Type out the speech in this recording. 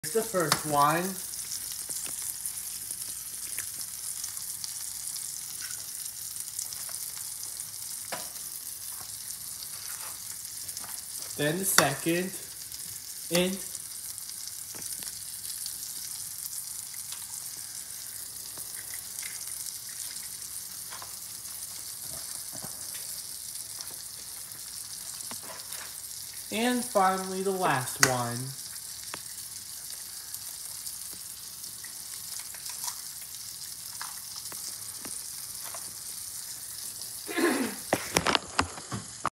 Here's the first one. Then the second. And finally the last one.